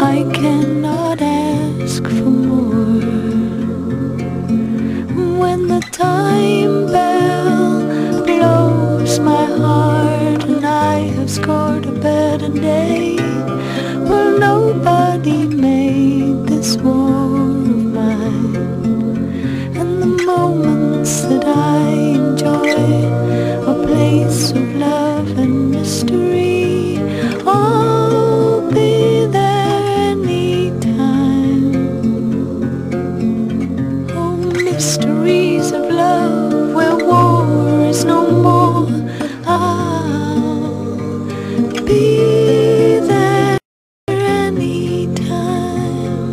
I cannot ask for more. When the time bell blows my heart and I have scored a better day, well, nobody made this war of mine. And the moments that I enjoy, a place of love and mystery, I'll be there anytime. Oh, mysteries of love where war is no more, I'll be there anytime.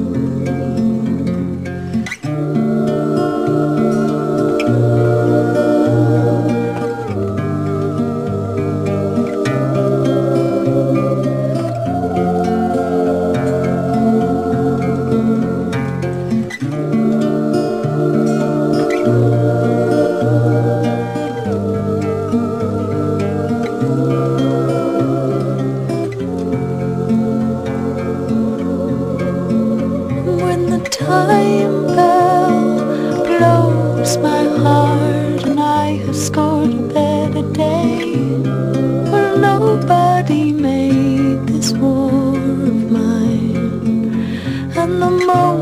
When the time bell blows my heart and I have scored a better day, well, nobody made this war of mine. And the moment